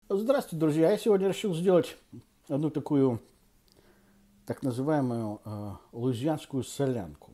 Здравствуйте, друзья! Я сегодня решил сделать одну такую так называемую луизианскую солянку.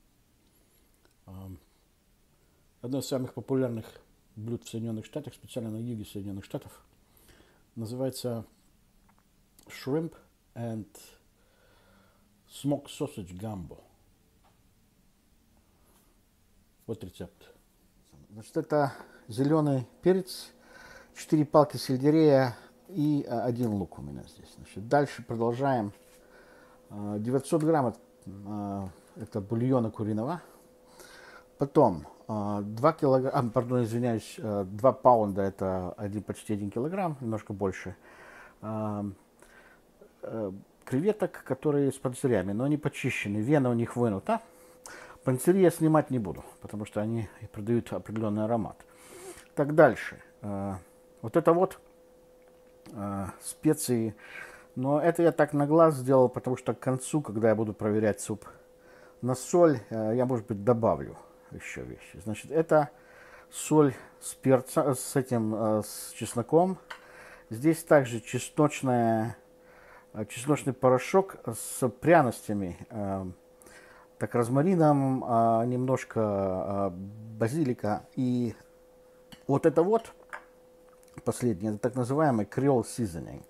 Одно из самых популярных блюд в Соединенных Штатах, специально на юге Соединенных Штатов, называется shrimp and smoked sausage gumbo. Вот рецепт. Значит, это зеленый перец, 4 палки сельдерея и 1 лук у меня здесь. Значит, дальше продолжаем. 900 грамм это бульона куриного. Потом 2 килограмма, пардон, извиняюсь, 2 паунда это почти 1 килограмм, немножко больше. Креветок, которые с панцирями, но они почищены, вена у них вынута. Панцири я снимать не буду, потому что они придают определенный аромат. Так, дальше. Вот это вот специи. Но это я так на глаз сделал, потому что к концу, когда я буду проверять суп на соль, я, может быть, добавлю еще вещи. Значит, это соль с перцем, с чесноком. Здесь также чесночный порошок с пряностями, так, розмарином, немножко базилика. И вот это вот последнее, это так называемый Creole Seasoning.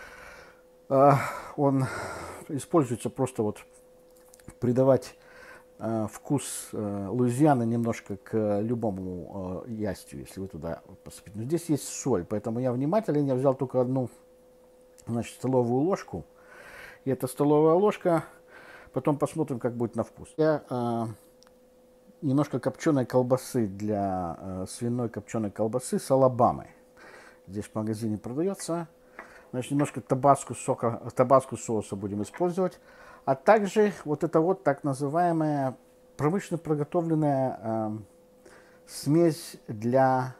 Он используется просто вот придавать вкус Луизианы немножко к любому ястью, если вы туда посыпите. Но здесь есть соль, поэтому я внимателен, я взял только одну, значит, столовую ложку. И эта столовая ложка, потом посмотрим, как будет на вкус. Я немножко копченой колбасы свиной копченой колбасы с Алабамы. Здесь в магазине продается. Значит, немножко табаско соуса будем использовать. А также вот это вот так называемая промышленно приготовленная смесь для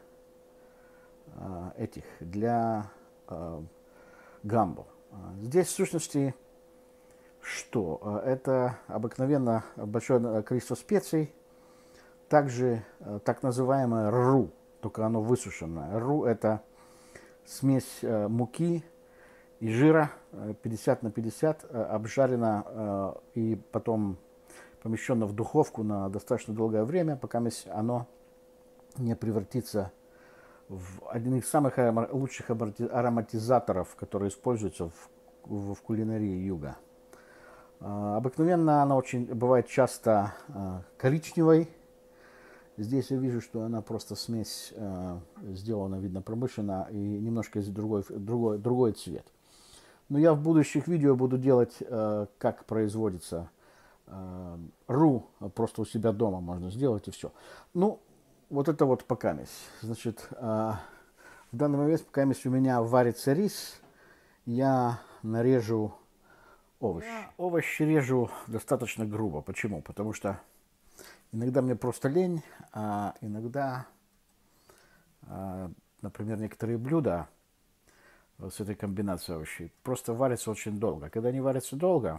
гамбо. Здесь в сущности что? Это обыкновенно большое количество специй. Также так называемое ру, только оно высушенное. Ру это смесь муки и жира 50 на 50, обжарено и потом помещено в духовку на достаточно долгое время, пока оно не превратится в один из самых лучших ароматизаторов, которые используются в кулинарии юга. Обыкновенно она бывает часто коричневой. Здесь я вижу, что она просто смесь сделана, видно, промышленно и немножко другой цвет. Но я в будущих видео буду делать, как производится ру, просто у себя дома можно сделать и все. Ну, вот это вот покамесь. Значит, в данный момент, покамесь у меня варится рис, я нарежу овощи. Овощи режу достаточно грубо. Почему? Потому что иногда мне просто лень, а иногда, например, некоторые блюда с этой комбинацией овощей просто варятся очень долго. Когда они варятся долго,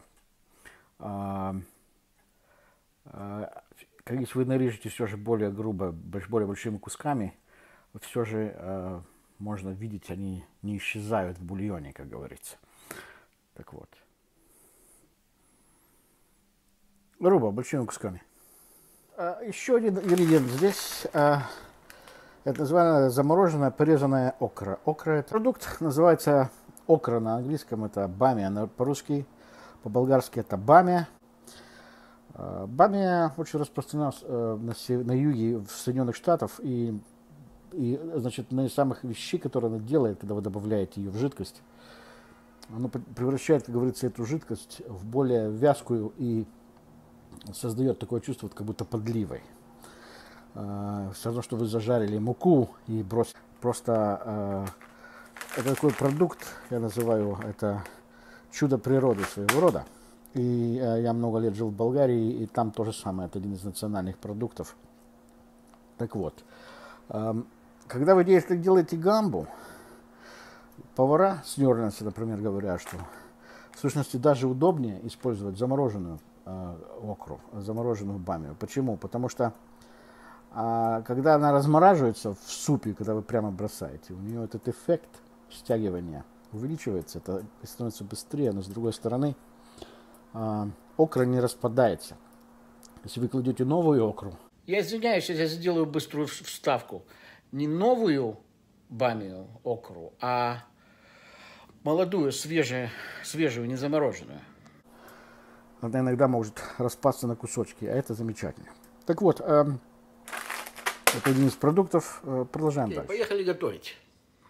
если вы нарежете все же более грубо, более большими кусками, все же можно видеть, они не исчезают в бульоне, как говорится. Так вот. Грубо, большими кусками. Еще один ингредиент здесь. Это называется замороженная порезанная окра. Окра это продукт, называется окра на английском, это бамия по-русски, по-болгарски это бамия. Бамия очень распространена на юге в Соединенных Штатах, и значит, одна из самых вещей, которые она делает, когда вы добавляете ее в жидкость, она превращает, как говорится, эту жидкость в более вязкую и создает такое чувство, как будто подливой. Все равно, что вы зажарили муку и бросили. Просто это такой продукт, я называю это чудо природы своего рода. И я много лет жил в Болгарии, и там то же самое, это один из национальных продуктов. Так вот, когда вы делаете гамбу, повара с Нью-Орлеанса, например, говорят, что в сущности даже удобнее использовать замороженную окру, замороженную бамию. Почему? Потому что когда она размораживается в супе, когда вы прямо бросаете, у нее этот эффект стягивание увеличивается, это становится быстрее, но с другой стороны окра не распадается. Если вы кладете новую окру... Я извиняюсь, если я сделаю быструю вставку. Не новую бамию, окру, а молодую, свежую, не замороженную. Она иногда может распасться на кусочки, а это замечательно. Так вот, это один из продуктов. Продолжаем дальше. Поехали готовить.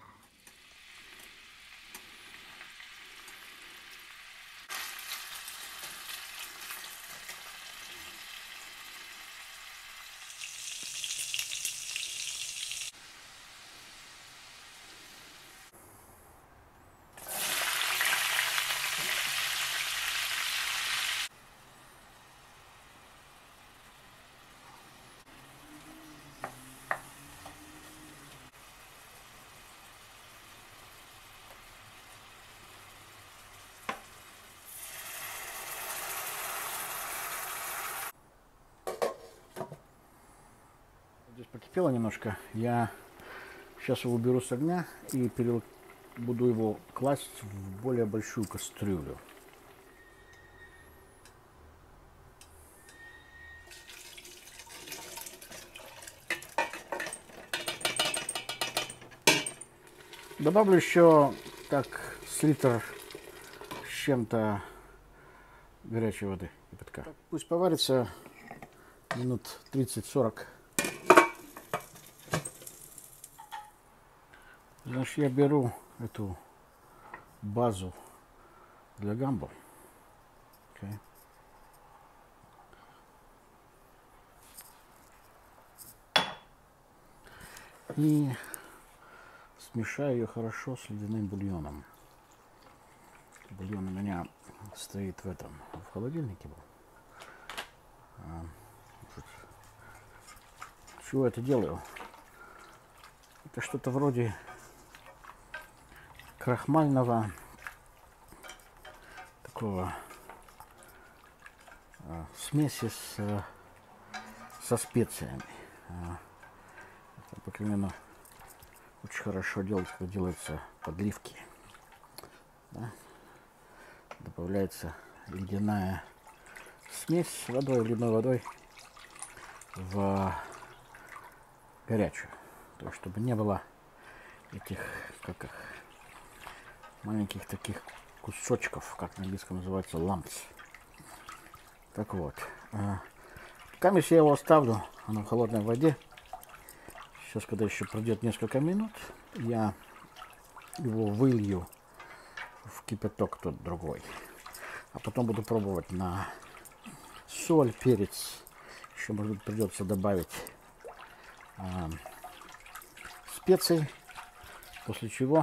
Здесь покипело немножко. Я сейчас его уберу с огня и буду его класть в более большую кастрюлю. Добавлю еще так с литр с чем-то горячей воды, кипятка. Пусть поварится минут 30-40. Значит, я беру эту базу для гамбо. Okay. И смешаю ее хорошо с ледяным бульоном. Бульон у меня стоит в холодильнике был. Чего я это делаю? Это что-то вроде крахмального такого смеси со специями. Обыкновенно очень хорошо делать, когда делаются подливки. Да? Добавляется ледяная смесь с водой, ледяной водой в горячую. То есть, чтобы не было этих, как их, маленьких таких кусочков, как на английском называется, lumps. Так вот. Пока я его оставлю, оно в холодной воде. Сейчас, когда еще пройдет несколько минут, я его вылью в кипяток тот другой. А потом буду пробовать на соль, перец. Еще, может быть, придется добавить специй. После чего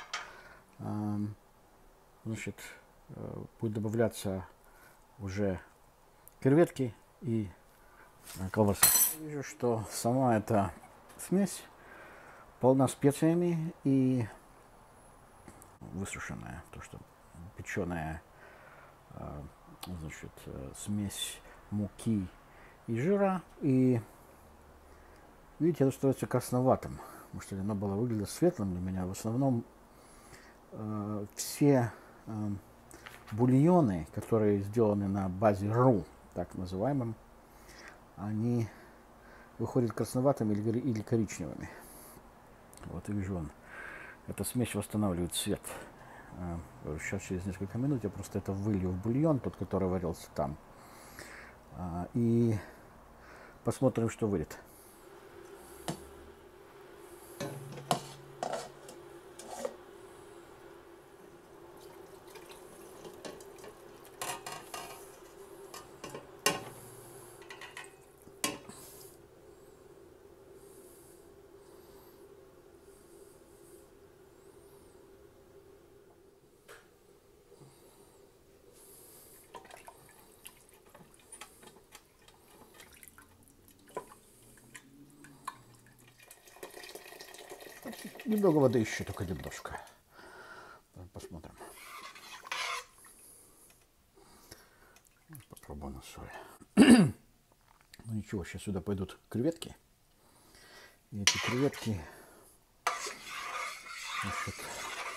значит, будет добавляться уже креветки и колбаса. Вижу, что сама эта смесь полна специями и высушенная, то что печеная, значит, смесь муки и жира. И видите, это становится красноватым, потому что оно было выглядит светлым для меня. В основном все бульоны, которые сделаны на базе ру, так называемым, они выходят красноватыми или коричневыми. Вот и вижу, эта смесь восстанавливает цвет. Сейчас через несколько минут я просто это вылью в бульон, тот, который варился там, и посмотрим, что выйдет. Немного воды еще, только немножко. Посмотрим. Попробую на соль. Ну ничего, сейчас сюда пойдут креветки. И эти креветки, значит,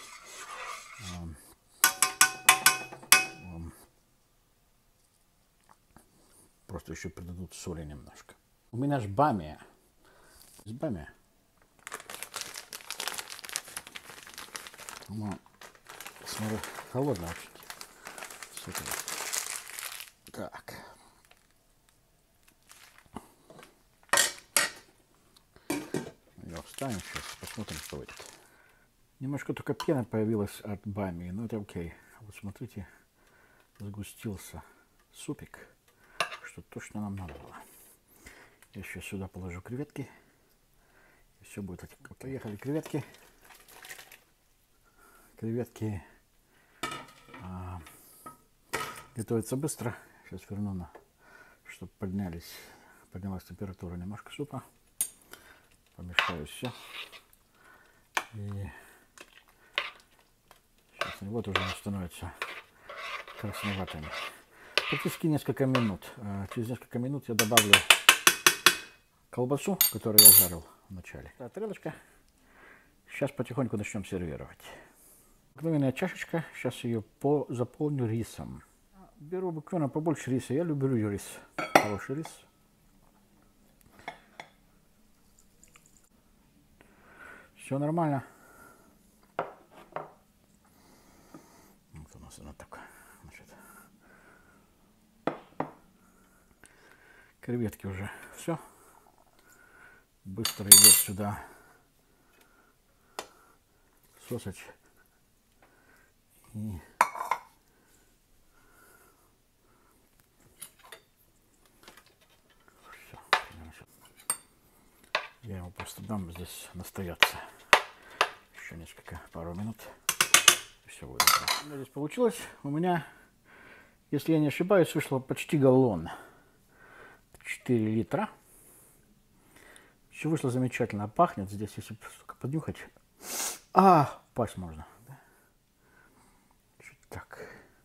что еще придадут соли немножко. У меня же бамия. С бамия. Ну, смотрю, холодно очень. Так. Ее вставим сейчас, посмотрим, что выйдет. Немножко только пена появилась от бамии, но это окей. Вот смотрите, сгустился супик, что точно нам надо было. Я сейчас сюда положу креветки, и все будет. Поехали креветки. Креветки готовятся быстро. Сейчас верну на, чтобы поднялась температура немножко супа. Помешаю все. И сейчас они вот уже становятся красноватыми. Практически несколько минут. Через несколько минут я добавлю колбасу, которую я жарил в начале. Тарелочка. Сейчас потихоньку начнем сервировать. Обыкновенная чашечка. Сейчас ее заполню рисом. Беру буквально побольше риса. Я люблю рис. Хороший рис. Все нормально. Вот у нас она такая. Значит, креветки уже все. Быстро идет сюда сосач. И все. Я ему просто дам здесь настояться. Еще пару минут. И все будет. У меня здесь получилось. У меня, если я не ошибаюсь, вышло почти галлон. 4 литра. Все вышло замечательно. Пахнет здесь, если поднюхать. Пасть можно. Да? Чуть так.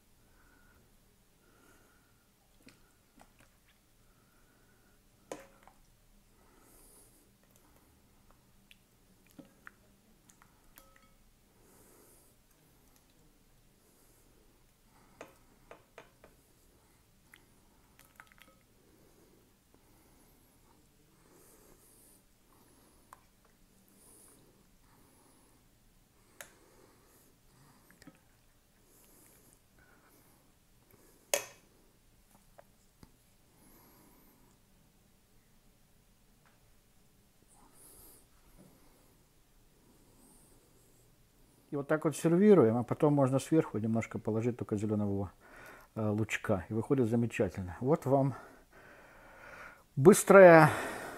И вот так вот сервируем, а потом можно сверху немножко положить только зеленого лучка. И выходит замечательно. Вот вам быстрая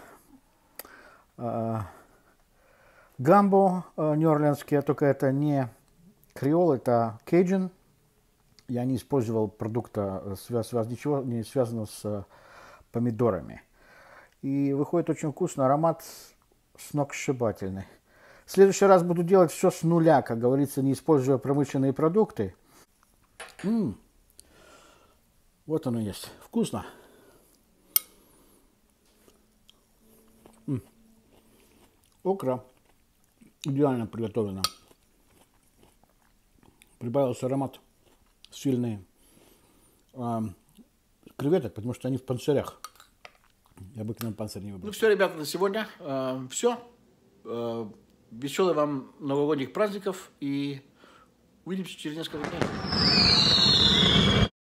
гамбо нью-орлеанские, только это не креол, это кейджин. Я не использовал продукта, ничего не связанного с помидорами. И выходит очень вкусно, аромат сногсшибательный. В следующий раз буду делать все с нуля, как говорится, не используя промышленные продукты. Вот оно есть. Вкусно. Окра идеально приготовлена. Прибавился аромат сильный креветок, потому что они в панцирях. Я бы к нам панцирь не выбрал. Ну все, ребята, на сегодня все. Веселых вам новогодних праздников и увидимся через несколько дней.